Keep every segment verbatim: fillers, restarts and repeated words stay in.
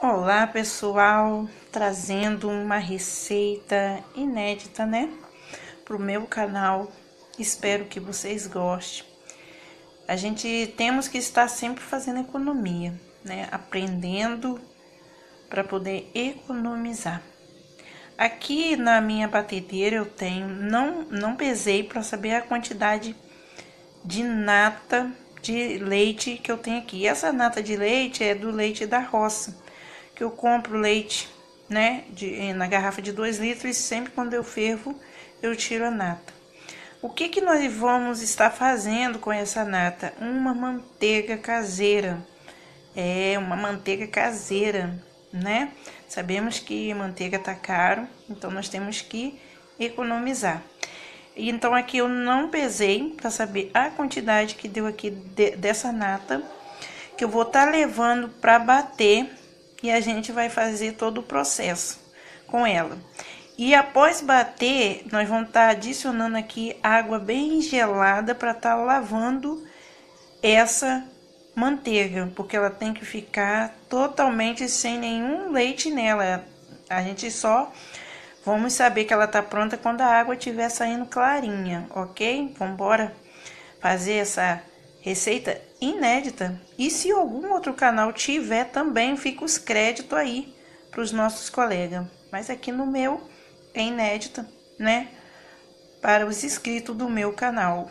Olá pessoal, trazendo uma receita inédita, né, para o meu canal. Espero que vocês gostem. A gente temos que estar sempre fazendo economia, né, aprendendo para poder economizar. Aqui na minha batedeira eu tenho, não, não pesei para saber a quantidade de nata de leite que eu tenho aqui. E essa nata de leite é do leite da roça, que eu compro leite, né, de, na garrafa de dois litros, e sempre quando eu fervo, eu tiro a nata. O que que nós vamos estar fazendo com essa nata? Uma manteiga caseira. É, uma manteiga caseira, né? Sabemos que manteiga tá caro, então nós temos que economizar. Então aqui eu não pesei para saber a quantidade que deu aqui de, dessa nata, que eu vou estar tá levando para bater, e a gente vai fazer todo o processo com ela. E após bater, nós vamos estar tá adicionando aqui água bem gelada para estar tá lavando essa manteiga, porque ela tem que ficar totalmente sem nenhum leite nela. A gente só vamos saber que ela tá pronta quando a água estiver saindo clarinha, ok? Vamos embora fazer essa receita inédita. E se algum outro canal tiver também, fica os créditos aí para os nossos colegas. Mas aqui no meu é inédita, né? Para os inscritos do meu canal.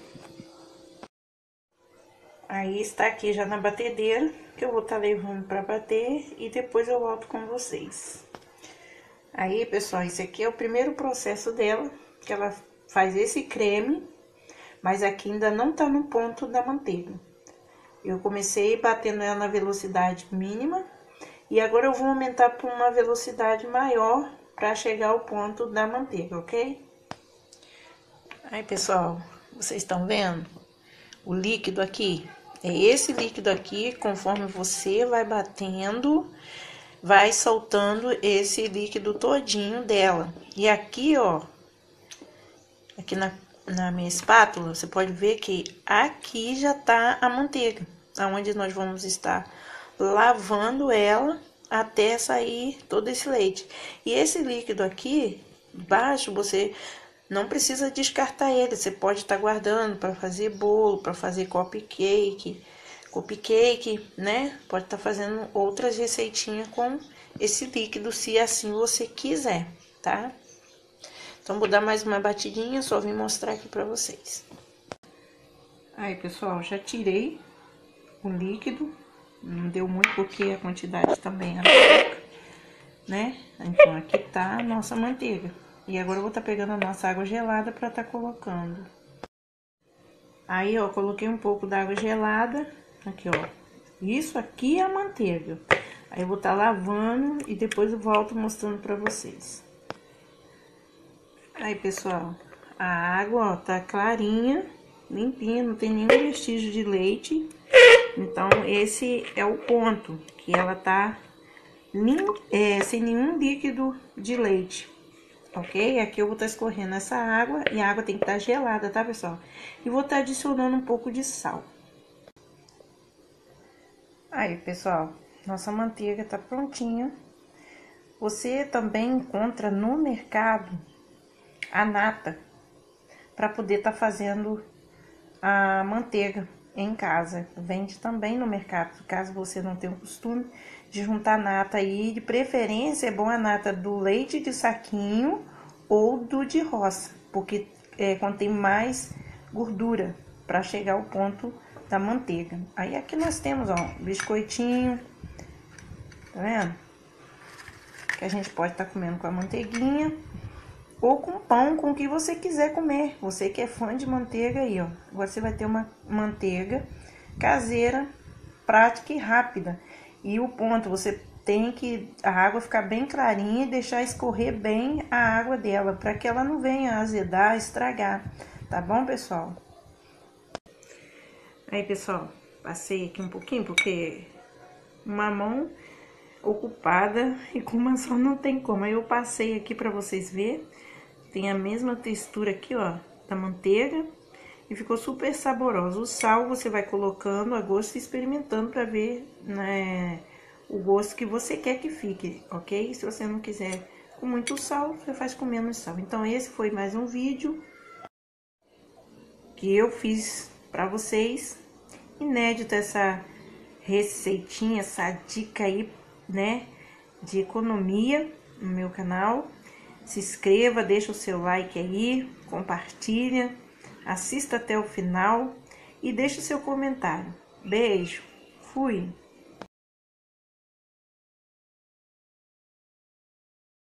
Aí está aqui já na batedeira, que eu vou estar tá levando para bater, e depois eu volto com vocês. Aí, pessoal, esse aqui é o primeiro processo dela, que ela faz esse creme, mas aqui ainda não tá no ponto da manteiga. Eu comecei batendo ela na velocidade mínima, e agora eu vou aumentar para uma velocidade maior para chegar ao ponto da manteiga, ok? Aí, pessoal, vocês estão vendo o líquido aqui? É esse líquido aqui, conforme você vai batendo, vai soltando esse líquido todinho dela. E aqui, ó, aqui na, na minha espátula, você pode ver que aqui já tá a manteiga, aonde nós vamos estar lavando ela até sair todo esse leite. E esse líquido aqui, baixo, você não precisa descartar ele, você pode estar guardando para fazer bolo, para fazer cupcake, cupcake, né? Pode estar fazendo outras receitinhas com esse líquido, se assim você quiser, tá? Então, vou dar mais uma batidinha, só vim mostrar aqui pra vocês. Aí, pessoal, já tirei o líquido, não deu muito porque a quantidade também era pouca, né? Então, aqui tá a nossa manteiga. E agora eu vou estar pegando a nossa água gelada pra estar colocando. Aí, ó, coloquei um pouco da água gelada, aqui, ó. Isso aqui é a manteiga. Aí eu vou estar lavando e depois eu volto mostrando pra vocês. Aí, pessoal, a água, ó, tá clarinha, limpinha, não tem nenhum vestígio de leite. Então, esse é o ponto, que ela tá lim é, sem nenhum líquido de leite, ok? Aqui eu vou estar escorrendo essa água, e a água tem que estar gelada, tá, pessoal? E vou estar adicionando um pouco de sal. Aí, pessoal, nossa manteiga tá prontinha. Você também encontra no mercado a nata para poder estar tá fazendo a manteiga em casa. Vende também no mercado, caso você não tenha o costume de juntar nata aí. De preferência, é bom a nata do leite de saquinho ou do de roça, porque é, contém mais gordura para chegar ao ponto da manteiga. Aí aqui nós temos, ó, biscoitinho, tá vendo? Que a gente pode estar tá comendo com a manteiguinha ou com pão, com o que você quiser comer. Você que é fã de manteiga aí, ó. Agora você vai ter uma manteiga caseira, prática e rápida. E o ponto, você tem que a água ficar bem clarinha e deixar escorrer bem a água dela, para que ela não venha azedar, estragar. Tá bom, pessoal? Aí, pessoal, passei aqui um pouquinho, porque uma mão ocupada e com uma só não tem como. Aí eu passei aqui pra vocês verem. Tem a mesma textura aqui, ó, da manteiga. E ficou super saboroso. O sal você vai colocando a gosto e experimentando pra ver, né, o gosto que você quer que fique, ok? Se você não quiser com muito sal, você faz com menos sal. Então, esse foi mais um vídeo que eu fiz para vocês. Inédito essa receitinha, essa dica aí, né, de economia no meu canal. Se inscreva, deixa o seu like aí, compartilha, assista até o final e deixa o seu comentário. Beijo, fui!